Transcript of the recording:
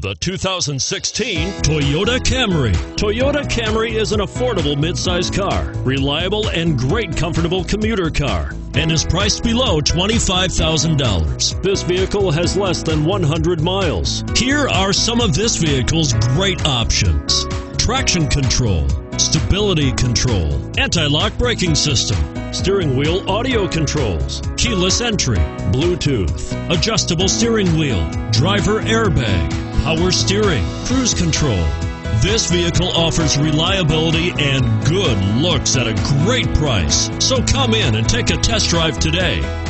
The 2016 Toyota Camry. Toyota Camry is an affordable midsize car, reliable and great comfortable commuter car, and is priced below $25,000. This vehicle has less than 100 miles. Here are some of this vehicle's great options: traction control, stability control, anti-lock braking system, steering wheel audio controls, keyless entry, Bluetooth, adjustable steering wheel, driver airbag, power steering, cruise control. This vehicle offers reliability and good looks at a great price. So come in and take a test drive today.